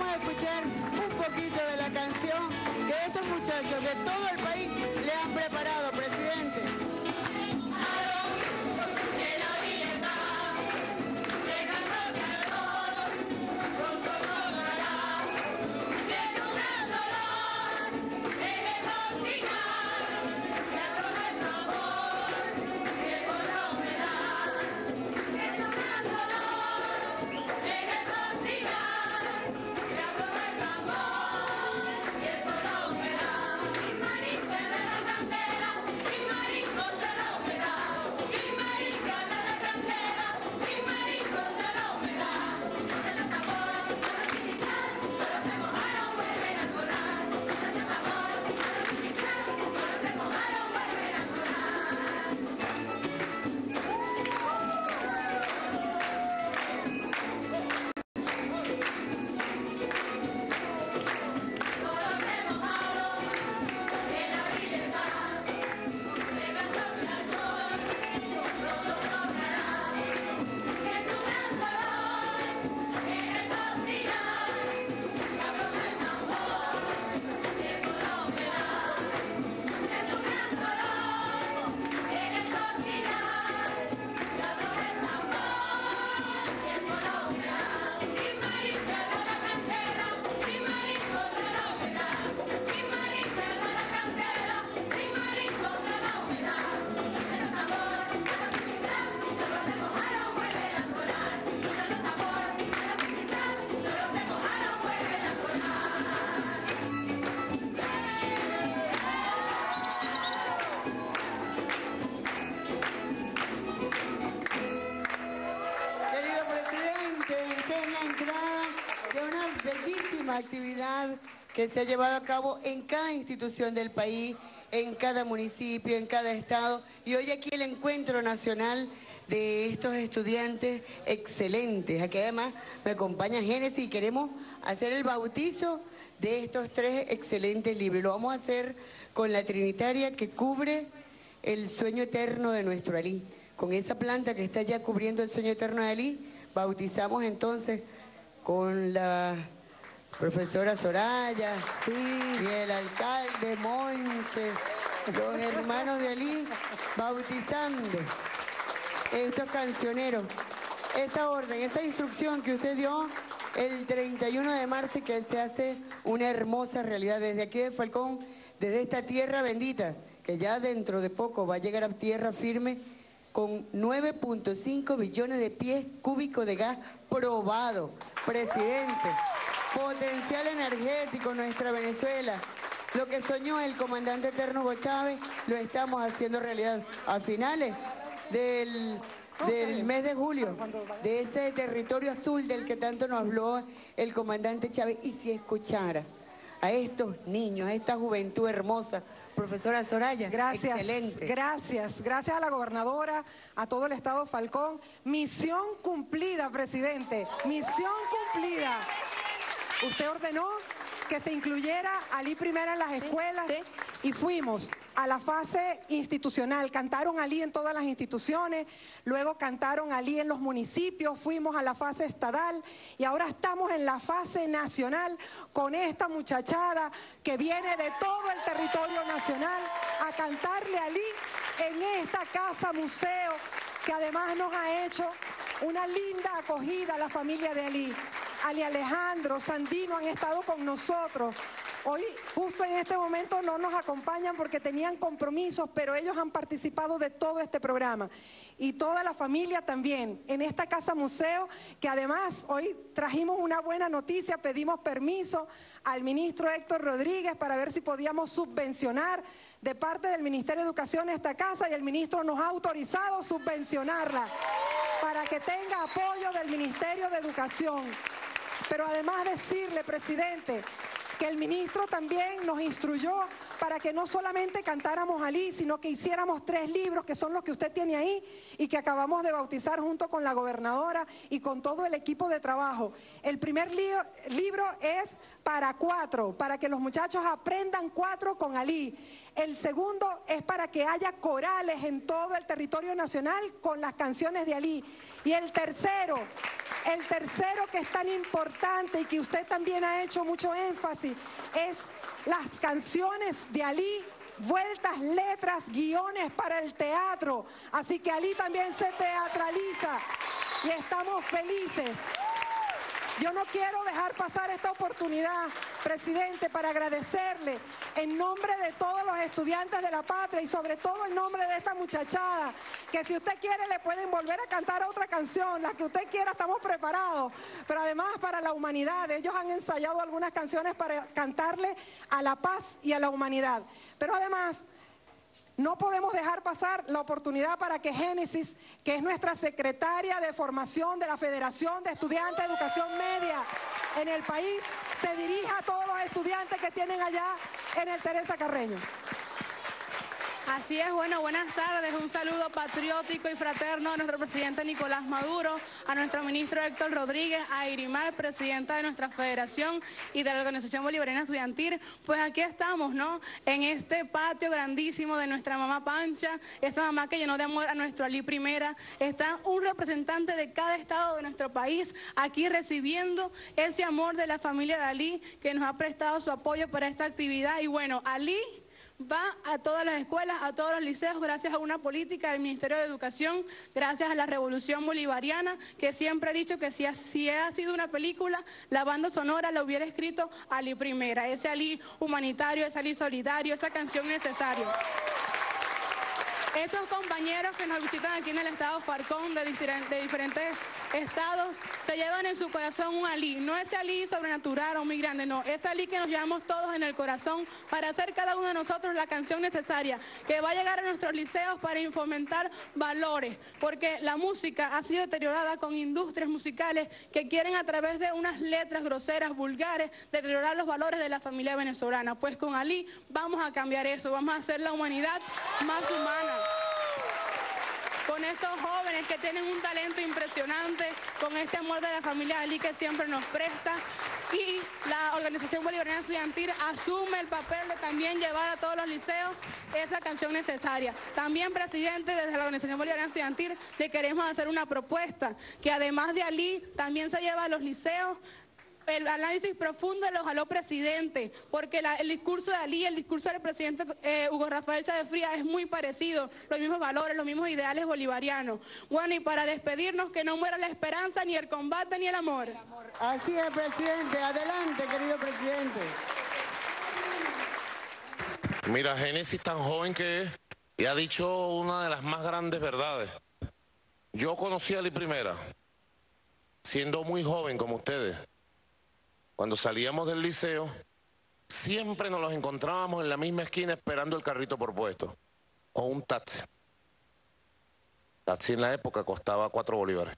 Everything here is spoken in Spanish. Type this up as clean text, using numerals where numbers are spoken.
vamos a escuchar un poquito de la canción que estos muchachos de todo el país le han preparado, presidente. Actividad que se ha llevado a cabo en cada institución del país, en cada municipio, en cada estado, y hoy aquí el encuentro nacional de estos estudiantes excelentes. Aquí además me acompaña Génesis y queremos hacer el bautizo de estos 3 excelentes libros. Lo vamos a hacer con la Trinitaria que cubre el sueño eterno de nuestro Alí. Con esa planta que está ya cubriendo el sueño eterno de Alí, bautizamos entonces con la profesora Soraya, sí, y el alcalde Monche, los hermanos de Alí, bautizando estos cancioneros. Esa orden, esa instrucción que usted dio el 31 de marzo y que se hace una hermosa realidad desde aquí de Falcón, desde esta tierra bendita, que ya dentro de poco va a llegar a tierra firme, con 9.5 billones de pies cúbicos de gas probado. Presidente, potencial energético nuestra Venezuela. Lo que soñó el comandante eterno Hugo Chávez, lo estamos haciendo realidad. A finales del mes de julio, de ese territorio azul del que tanto nos habló el comandante Chávez, y si escuchara a estos niños, a esta juventud hermosa. Profesora Soraya, gracias, excelente. Gracias a la gobernadora, a todo el estado Falcón. Misión cumplida, presidente, misión cumplida. Usted ordenó que se incluyera Alí Primera en las escuelas, sí. Y fuimos a la fase institucional. Cantaron Alí en todas las instituciones, luego cantaron Alí en los municipios, fuimos a la fase estadal y ahora estamos en la fase nacional con esta muchachada que viene de todo el territorio nacional a cantarle a Alí en esta casa museo que además nos ha hecho una linda acogida a la familia de Alí. Ali Alejandro, Sandino han estado con nosotros. Hoy, justo en este momento, no nos acompañan porque tenían compromisos, pero ellos han participado de todo este programa. Y toda la familia también, en esta casa museo, que además hoy trajimos una buena noticia, pedimos permiso al ministro Héctor Rodríguez para ver si podíamos subvencionar de parte del Ministerio de Educación esta casa, y el ministro nos ha autorizado subvencionarla para que tenga apoyo del Ministerio de Educación. Pero además decirle, presidente, que el ministro también nos instruyó para que no solamente cantáramos Alí, sino que hiciéramos 3 libros, que son los que usted tiene ahí y que acabamos de bautizar junto con la gobernadora y con todo el equipo de trabajo. El primer libro es para 4, para que los muchachos aprendan 4 con Alí. El segundo es para que haya corales en todo el territorio nacional con las canciones de Alí. Y el tercero El tercero, que es tan importante y que usted también ha hecho mucho énfasis, es las canciones de Ali, vueltas, letras, guiones para el teatro. Así que Ali también se teatraliza y estamos felices. Yo no quiero dejar pasar esta oportunidad, presidente, para agradecerle en nombre de todos los estudiantes de la patria y sobre todo en nombre de esta muchachada, que si usted quiere le pueden volver a cantar otra canción, la que usted quiera, estamos preparados, pero además para la humanidad. Ellos han ensayado algunas canciones para cantarle a la paz y a la humanidad, pero además no podemos dejar pasar la oportunidad para que Génesis, que es nuestra secretaria de formación de la Federación de Estudiantes de Educación Media en el país, se dirija a todos los estudiantes que tienen allá en el Teresa Carreño. Así es, bueno, buenas tardes, un saludo patriótico y fraterno a nuestro presidente Nicolás Maduro, a nuestro ministro Héctor Rodríguez, a Irimar, presidenta de nuestra federación y de la Organización Bolivariana Estudiantil. Pues aquí estamos, ¿no? En este patio grandísimo de nuestra mamá Pancha, esa mamá que llenó de amor a nuestro Ali Primera. Está un representante de cada estado de nuestro país aquí recibiendo ese amor de la familia de Ali, que nos ha prestado su apoyo para esta actividad. Y bueno, Ali va a todas las escuelas, a todos los liceos, gracias a una política del Ministerio de Educación, gracias a la Revolución Bolivariana, que siempre he dicho que si ha sido una película, la banda sonora la hubiera escrito Ali Primera, ese Ali humanitario, ese Ali solidario, esa canción necesaria. Estos compañeros que nos visitan aquí en el estado Falcón de diferentes estados se llevan en su corazón un Ali, no ese Ali sobrenatural o muy grande, no, ese Ali que nos llevamos todos en el corazón para hacer cada uno de nosotros la canción necesaria que va a llegar a nuestros liceos para fomentar valores, porque la música ha sido deteriorada con industrias musicales que quieren a través de unas letras groseras, vulgares, deteriorar los valores de la familia venezolana. Pues con Ali vamos a cambiar eso, vamos a hacer la humanidad más humana. Con estos jóvenes que tienen un talento impresionante, con este amor de la familia Ali que siempre nos presta, y la Organización Bolivariana Estudiantil asume el papel de también llevar a todos los liceos esa canción necesaria. También, presidente, desde la Organización Bolivariana Estudiantil le queremos hacer una propuesta, que además de Ali, también se lleva a los liceos el análisis profundo de los aló presidente, porque el discurso de Ali, el discurso del presidente Hugo Rafael Chávez Frías es muy parecido, los mismos valores, los mismos ideales bolivarianos. Bueno, y para despedirnos, que no muera la esperanza, ni el combate, ni el amor. Así es, presidente. Adelante, querido presidente. Mira, Génesis tan joven que es y ha dicho una de las más grandes verdades. Yo conocí a Ali Primera siendo muy joven como ustedes. Cuando salíamos del liceo, siempre nos los encontrábamos en la misma esquina esperando el carrito por puesto, o un taxi. Taxi en la época costaba 4 bolívares.